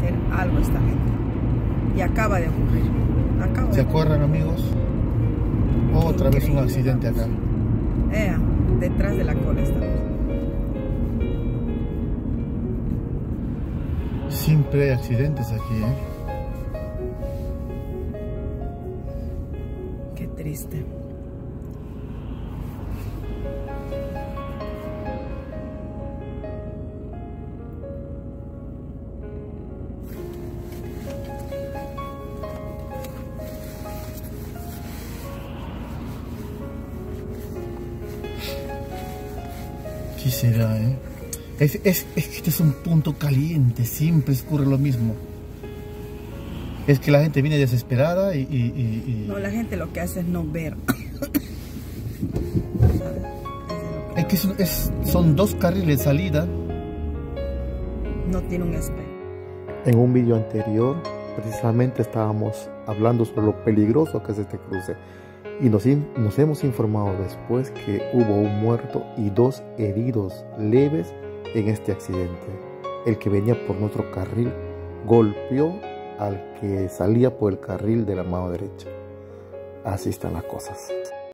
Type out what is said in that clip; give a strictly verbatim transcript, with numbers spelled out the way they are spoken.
hacer algo esta gente. Y acaba de ocurrir. Acaba ¿Se de acuerdan, amigos? Otra vez un accidente acá. Ea, detrás de la cola estamos. Siempre hay accidentes aquí, ¿eh? Qué triste. ¿Qué será, eh? Es, es, es que este es un punto caliente, siempre ocurre lo mismo. Es que la gente viene desesperada y... y, y, y... No, la gente lo que hace es no ver. Es que es, es, son dos carriles de salida. No tiene un espejo. En un vídeo anterior, precisamente estábamos hablando sobre lo peligroso que es este cruce. Y nos, nos hemos informado después que hubo un muerto y dos heridos leves en este accidente. El que venía por nuestro carril golpeó al que salía por el carril de la mano derecha. Así están las cosas.